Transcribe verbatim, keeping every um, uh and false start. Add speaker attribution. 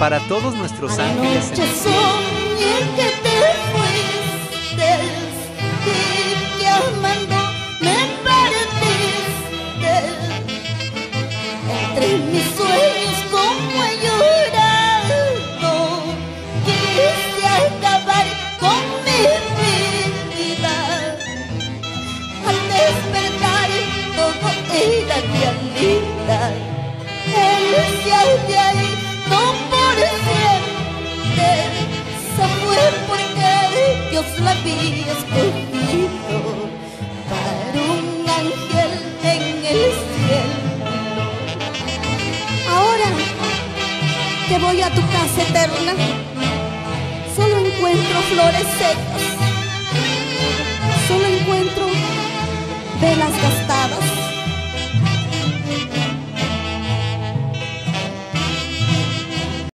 Speaker 1: para todos nuestros ángeles en
Speaker 2: Anoche
Speaker 1: el cielo.
Speaker 2: soñé que te fuiste y que amando me perdiste. Entre mis sueños como he llorado, quise acabar con mi vida. Al despertar todo era realidad. Él se ha de ahí, no por siempre, se fue porque Dios la había escogido para un ángel en el cielo. Ahora que voy a tu casa eterna, solo encuentro flores secas, solo encuentro velas gastadas,